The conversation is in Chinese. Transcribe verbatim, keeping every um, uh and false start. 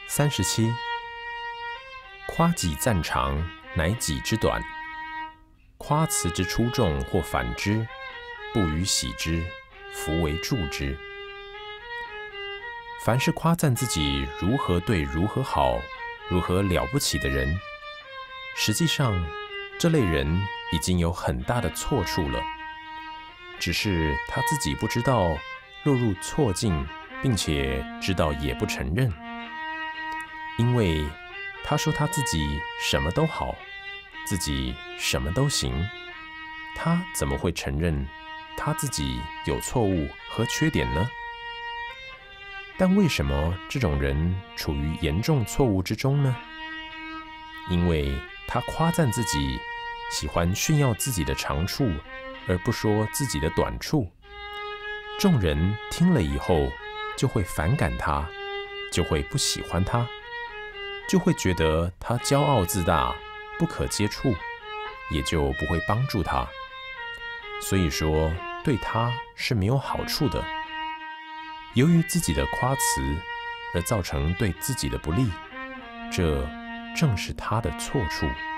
三十七，夸己赞长，乃己之短；夸辞之出众或反之，不予喜之，弗为助之。凡是夸赞自己如何对如何好、如何了不起的人，实际上这类人已经有很大的错处了，只是他自己不知道落入错境，并且知道也不承认。因为他说他自己什么都好，自己什么都行，他怎么会承认他自己有错误和缺点呢？但为什么这种人处于严重错误之中呢？因为他夸赞自己，喜欢炫耀自己的长处，而不说自己的短处。众人听了以后，就会反感他，就会不喜欢他，就会觉得他骄傲自大，不可接触，也就不会帮助他。所以说，对他是没有好处的。由于自己的夸辞而造成对自己的不利，这正是他的错处。